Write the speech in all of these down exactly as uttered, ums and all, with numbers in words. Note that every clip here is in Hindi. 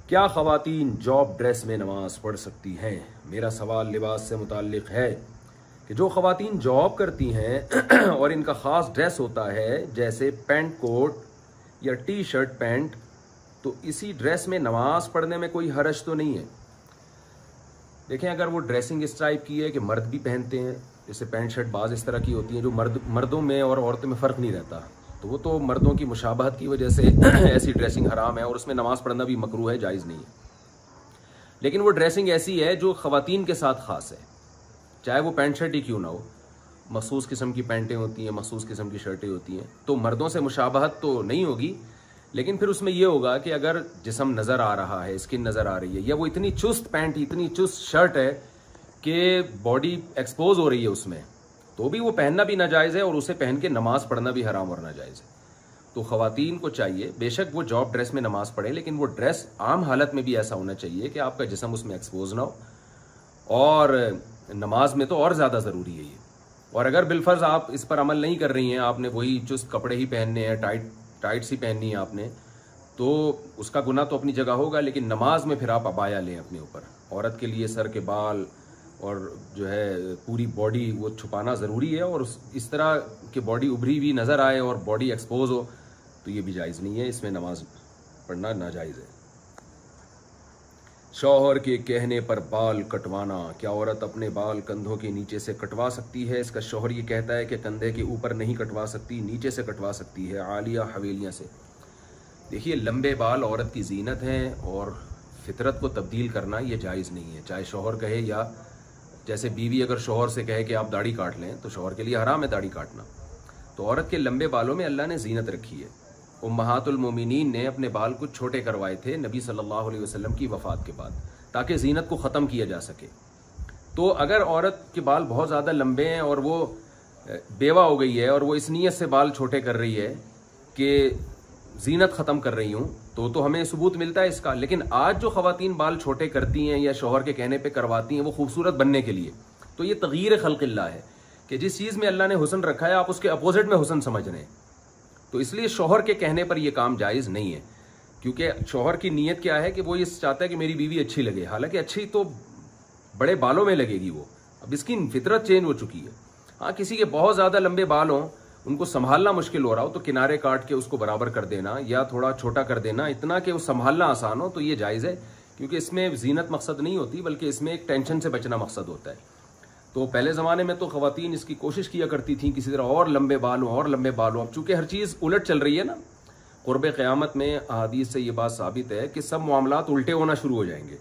क्या ख़वातीन जॉब ड्रेस में नमाज पढ़ सकती हैं? मेरा सवाल लिबास से मुताल्लिक़ है कि जो ख़वातीन जॉब करती हैं और इनका ख़ास ड्रेस होता है जैसे पैंट कोट या टी शर्ट पैंट, तो इसी ड्रेस में नमाज पढ़ने में कोई हरज तो नहीं है। देखें, अगर वो ड्रेसिंग इस टाइप की है कि मर्द भी पहनते हैं, जैसे पैंट शर्ट बाज़ इस तरह की होती हैं जो मर्द मर्दों में और औरतों में फ़र्क नहीं रहता, तो वो तो मर्दों की मुशाबहत की वजह से ऐसी ड्रेसिंग हराम है और उसमें नमाज़ पढ़ना भी मकरूह है, जायज़ नहीं है। लेकिन वो ड्रेसिंग ऐसी है जो ख़वातीन के साथ ख़ास है, चाहे वो पैंट शर्ट ही क्यों ना हो। मखसूस किस्म की पैंटें होती हैं, मखसूस किस्म की शर्टें होती हैं, तो मर्दों से मुशाबहत तो नहीं होगी, लेकिन फिर उसमें यह होगा कि अगर जिस्म नज़र आ रहा है, स्किन नज़र आ रही है, या वो इतनी चुस्त पैंट इतनी चुस्त शर्ट है कि बॉडी एक्सपोज हो रही है उसमें, तो भी वो पहनना भी नाजायज़ है और उसे पहन के नमाज पढ़ना भी हराम और नाजायज़ है। तो ख़वातीन को चाहिए बेशक वो जॉब ड्रेस में नमाज पढ़े, लेकिन वो ड्रेस आम हालत में भी ऐसा होना चाहिए कि आपका जिस्म उसमें एक्सपोज ना हो, और नमाज में तो और ज़्यादा ज़रूरी है ये। और अगर बिलफर्ज आप इस पर अमल नहीं कर रही हैं, आपने वही चुस्त कपड़े ही पहनने हैं, टाइट टाइट सी पहननी है आपने, तो उसका गुनाह तो अपनी जगह होगा, लेकिन नमाज में फिर आप अबाया लें अपने ऊपर। औरत के लिए सर के बाल और जो है पूरी बॉडी वो छुपाना ज़रूरी है, और उस इस तरह की बॉडी उभरी हुई नज़र आए और बॉडी एक्सपोज हो तो ये भी जायज़ नहीं है, इसमें नमाज पढ़ना नाजायज़ है। शौहर के कहने पर बाल कटवाना, क्या औरत अपने बाल कंधों के नीचे से कटवा सकती है? इसका शौहर ये कहता है कि कंधे के ऊपर नहीं कटवा सकती, नीचे से कटवा सकती है, आलिया हवेलियाँ से। देखिए, लंबे बाल औरत की जीनत हैं और फितरत को तब्दील करना ये जायज़ नहीं है, चाहे शौहर कहे या जैसे बीवी अगर शौहर से कहे कि आप दाढ़ी काट लें तो शौहर के लिए हराम है दाढ़ी काटना। तो औरत के लंबे बालों में अल्लाह ने जीनत रखी है। उम्महातुल मोमिनीन ने अपने बाल कुछ छोटे करवाए थे नबी सल्लल्लाहु अलैहि वसल्लम की वफ़ात के बाद, ताकि जीनत को ख़त्म किया जा सके। तो अगर औरत के बाल बहुत ज़्यादा लंबे हैं और वो बेवा हो गई है और वो इस नीयत से बाल छोटे कर रही है कि जीनत ख़त्म कर रही हूँ, तो तो हमें सबूत मिलता है इसका। लेकिन आज जो ख़वातीन बाल छोटे करती हैं या शौहर के कहने पे करवाती हैं वो खूबसूरत बनने के लिए, तो ये तग़यीर ख़ल्क़िल्लाह है कि जिस चीज़ में अल्लाह ने हुस्न रखा है आप उसके अपोजिट में हुस्न समझ रहे हैं। तो इसलिए शौहर के कहने पर यह काम जायज़ नहीं है, क्योंकि शौहर की नीयत क्या है कि वो ये चाहता है कि मेरी बीवी अच्छी लगे, हालांकि अच्छी तो बड़े बालों में लगेगी वो, अब इसकी फितरत चेंज हो चुकी है। हाँ, किसी के बहुत ज़्यादा लंबे बाल हों, उनको संभालना मुश्किल हो रहा हो, तो किनारे काट के उसको बराबर कर देना या थोड़ा छोटा कर देना, इतना कि वो संभालना आसान हो, तो ये जायज़ है, क्योंकि इसमें जीनत मकसद नहीं होती बल्कि इसमें एक टेंशन से बचना मकसद होता है। तो पहले ज़माने में तो ख़वातीन इसकी कोशिश किया करती थी किसी तरह और लंबे बाल हों और लंबे बाल हों। अब चूँकि हर चीज़ उलट चल रही है ना, क़ुर्ब क़यामत में अहादीस से ये बात साबित है कि सब मामलात उल्टे होना शुरू हो जाएंगे।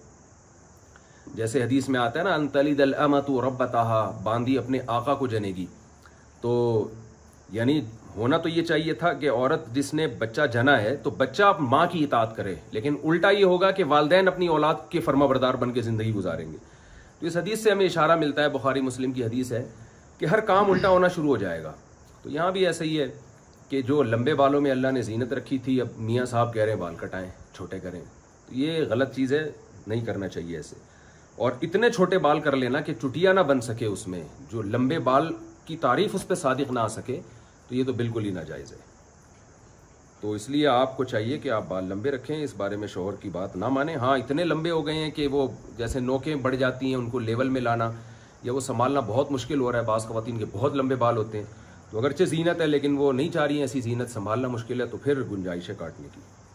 जैसे हदीस में आता है ना, अनतलिदल अमतु रब्बतहा, बांदी अपने आका को जनेगी। तो यानी होना तो ये चाहिए था कि औरत जिसने बच्चा जना है तो बच्चा आप माँ की इताअत करे, लेकिन उल्टा ये होगा कि वालिदैन अपनी औलाद के फर्माबरदार बन के ज़िंदगी गुजारेंगे। तो इस हदीस से हमें इशारा मिलता है, बुखारी मुस्लिम की हदीस है, कि हर काम उल्टा होना शुरू हो जाएगा। तो यहाँ भी ऐसा ही है कि जो लंबे बालों में अल्लाह ने जीनत रखी थी, अब मियाँ साहब कह रहे हैं बाल कटाएं, छोटे करें, तो ये गलत चीज़ है, नहीं करना चाहिए ऐसे। और इतने छोटे बाल कर लेना कि चुटिया ना बन सके उसमें, जो लंबे बाल की तारीफ उस पर सादिक ना आ सके, तो ये तो बिल्कुल ही नाजायज़ है। तो इसलिए आपको चाहिए कि आप बाल लंबे रखें, इस बारे में शौहर की बात ना माने। हाँ, इतने लंबे हो गए हैं कि वो जैसे नोकें बढ़ जाती हैं, उनको लेवल में लाना या वो संभालना बहुत मुश्किल हो रहा है। बाज़ ख़वातीन के बहुत लंबे बाल होते हैं, तो अगरचे जीनत है लेकिन वो नहीं चाह रही हैं ऐसी जीनत, संभालना मुश्किल है, तो फिर गुंजाइश है काटने की।